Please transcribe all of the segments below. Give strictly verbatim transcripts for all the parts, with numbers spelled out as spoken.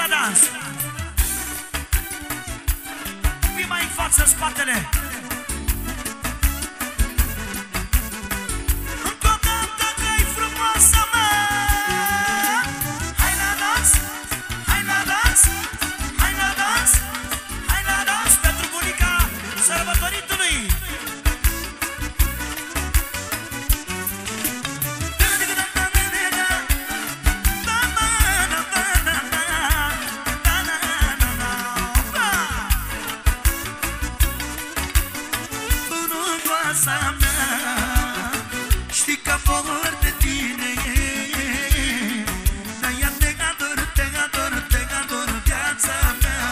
la dans. Vii mai în față, în spatele. Încă o dată că-i frumoasă, mă. Hai la dans, hai la dans, hai la dans, hai la dans pentru bunica sărbătoritului. Știi că vor de tine, dar ea te ador, te ador, te ador viața mea.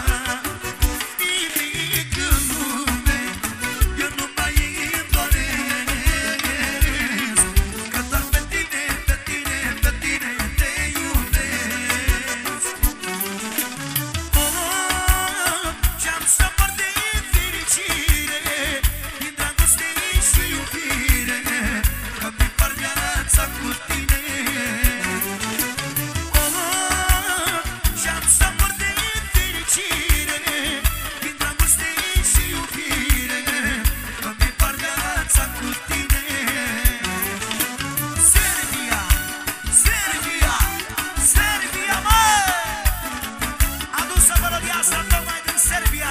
Nimic în lume eu nu mai îmi doresc, că doar pe tine, pe tine, pe tine te iubesc. Oh, și-am să mor de fericire din dragoste și iubire, că mi par viața cu tine. Oh, și-am să mor de fericire din dragoste și iubire, că mi par viața cu tine. Serbia, Serbia, Serbia, mă! Adusă melodia asta tocmai din Serbia.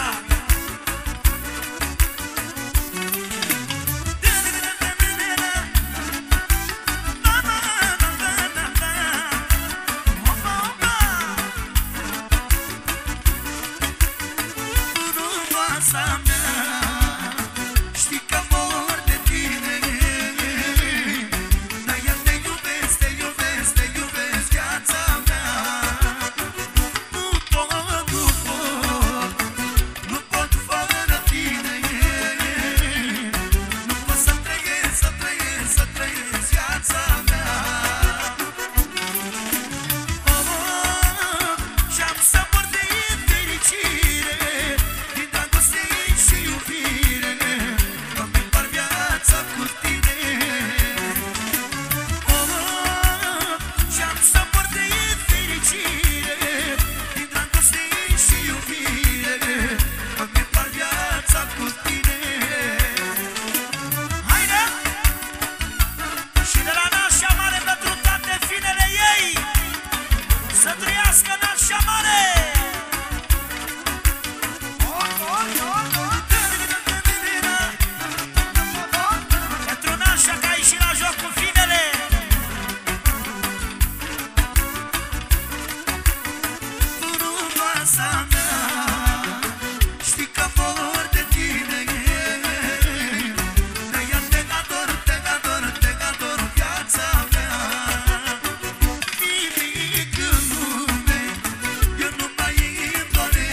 Știi că mor de tine, dar eu te iubesc, te iubesc, te iubesc viața mea. Nu pot, nu pot, nu pot fără tine, nu pot să trăiesc, să trăiesc, să trăiesc viața mea. Oh, și-am să mor de fericire din dragoste și iubire, că mi par viața cu tine. Oh, și-am să mor de fericire din dragoste și iubire, că mi par viața cu tine. Haide! Și de la Nașa Mare pentru toate finele ei, să trăiască Nașa Mare! Pentru Nașa că ai ieșit la joc cu finele. Frumoasa mea, știi că mor de tine, dar ea te ador, te ador, te ador viața mea. Nimic în lume eu nu mai îmi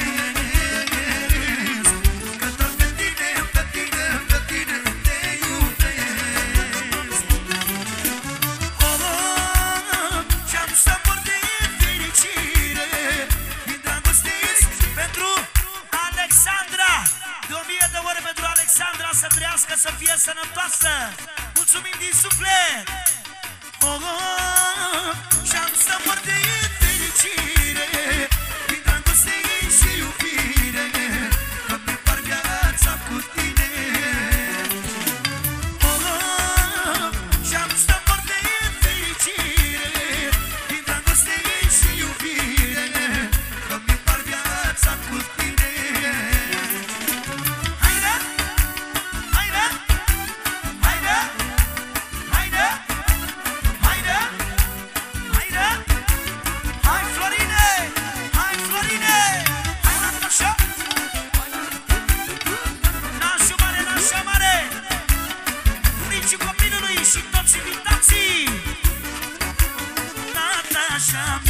doresc, că doar pe tine, pe tine, pe tine te iubesc. Oh, și-am să mor de fericire din dragoste pentru Alexandra. De o mie de ore pentru Alexandra, să trăiască, să fie sănătoasă. Mulțumim din suflet. Oh, și-am să mor de fericire din dragoste și iubire, că mi par viața cu tine. Oh, și-am să mor de fericire din dragoste și iubire, că mi par viața cu tine. Haide! Haide! Haide! Haide! Haide! Haide! Hai, Florine! Hai, Florine! Hai, Natasha! Nașu Mare, Nașa Mare! Bunicii copilului și toți invitații! Natasha!